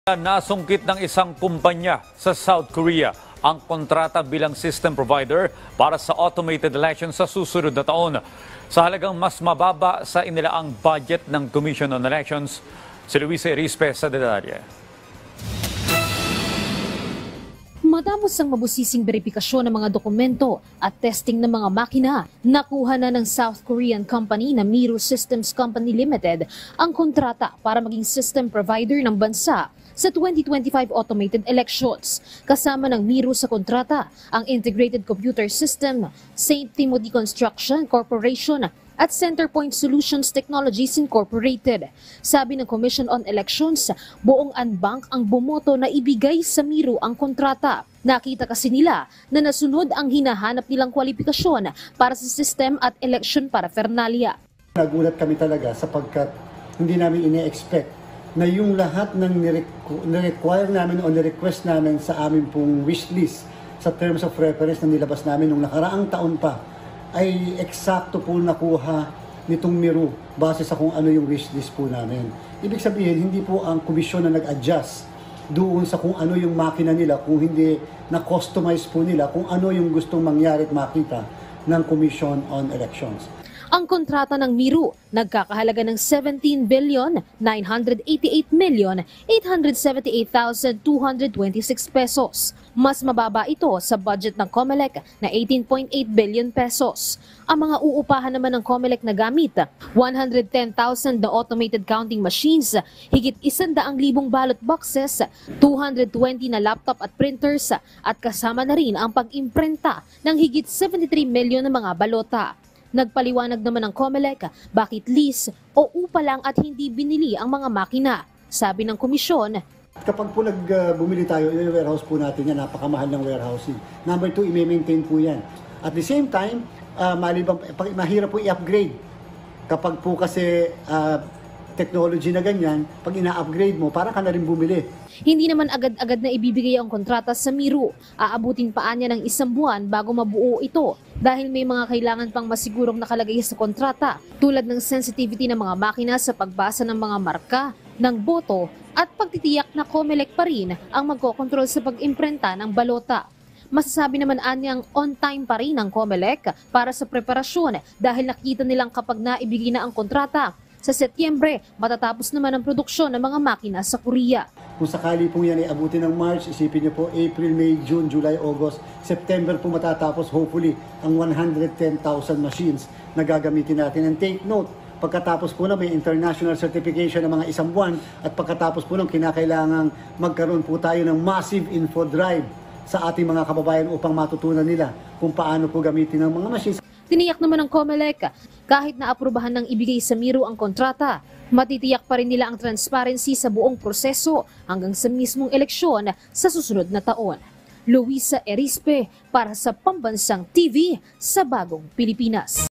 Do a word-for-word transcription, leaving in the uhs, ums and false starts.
Nasungkit ng isang kumpanya sa South Korea ang kontrata bilang system provider para sa automated election sa susunod na taon. Sa halagang mas mababa sa inilaang budget ng Commission on Elections, si Luis Erispe sa detalye. Matapos ang mabusising beripikasyon ng mga dokumento at testing ng mga makina, nakuha na ng South Korean company na Miro Systems Company Limited ang kontrata para maging system provider ng bansa sa twenty twenty-five automated elections. Kasama ng Miro sa kontrata ang Integrated Computer System, Saint Timothy Construction Corporation at Centerpoint Solutions Technologies Incorporated. Sabi ng Commission on Elections, buong unbank ang bumoto na ibigay sa Miro ang kontrata. Nakita kasi nila na nasunod ang hinahanap nilang kwalifikasyon para sa system at election paraphernalia. Nagulat kami talaga sapagkat hindi namin ine-expect na yung lahat ng nirequire namin o nirequest namin sa amin pong wish list sa terms of reference na nilabas namin nung nakaraang taon pa ay eksakto po nakuha nitong Miro base sa kung ano yung wish list po namin. Ibig sabihin, hindi po ang komisyon na nag-adjust doon sa kung ano yung makina nila, kung hindi na-customize po nila kung ano yung gustong mangyari at makita ng Commission on Elections. Ang kontrata ng Miro nagkakahalaga ng seventeen billion nine hundred eighty-eight million eight hundred seventy-eight thousand two hundred twenty-six pesos. Mas mababa ito sa budget ng COMELEC na eighteen point eight billion pesos. Ang mga uupahan naman ng COMELEC na gamit, one hundred ten thousand na automated counting machines, higit one hundred thousand ballot boxes, two hundred twenty na laptop at printers, at kasama na rin ang pag-imprenta ng higit seventy-three million na mga balota. Nagpaliwanag naman ng COMELEC bakit lease o upa lang at hindi binili ang mga makina. Sabi ng komisyon, kapag po nag-bumili tayo, yung warehouse po natin yan, napakamahal ng warehousing. Number two, i-maintain po yan. At the same time, uh, malibang, mahirap po i-upgrade. Kapag po kasi uh, technology na ganyan, pag ina-upgrade mo, parang ka na rin bumili. Hindi naman agad-agad na ibibigay ang kontrata sa Miro. Aabutin pa niya ng isang buwan bago mabuo ito dahil may mga kailangan pang masigurong nakalagay sa kontrata tulad ng sensitivity ng mga makina sa pagbasa ng mga marka, ng boto at pagtitiyak na COMELEC pa rin ang magkokontrol sa pag-imprenta ng balota. Masasabi naman anyang on time pa rin ang COMELEC para sa preparasyon dahil nakita nilang kapag naibigay na ang kontrata, sa Setyembre, matatapos naman ang produksyon ng mga makina sa Korea. Kung sakali po yan ay abutin ng March, isipin niyo po April, May, June, July, August, September po matatapos hopefully ang one hundred ten thousand machines na gagamitin natin. And take note, pagkatapos po na may international certification ng mga isang buwan at pagkatapos po nang kinakailangang magkaroon po tayo ng massive info drive sa ating mga kababayan upang matutunan nila kung paano po gamitin ng mga machines. Tiniyak naman ng COMELEC, kahit na aprubahan ng ibigay sa Miro ang kontrata, matitiyak pa rin nila ang transparency sa buong proseso hanggang sa mismong eleksyon sa susunod na taon. Luisa Erispe para sa Pambansang T V sa Bagong Pilipinas.